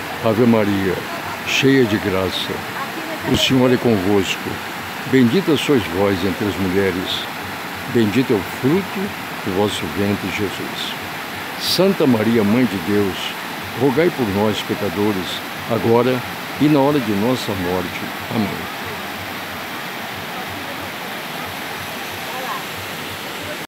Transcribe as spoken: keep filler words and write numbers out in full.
Ave Maria, cheia de graça, o Senhor é convosco. Bendita sois vós entre as mulheres, bendito é o fruto do vosso ventre, Jesus. Santa Maria, Mãe de Deus, rogai por nós, pecadores, agora e na hora de nossa morte. Amém.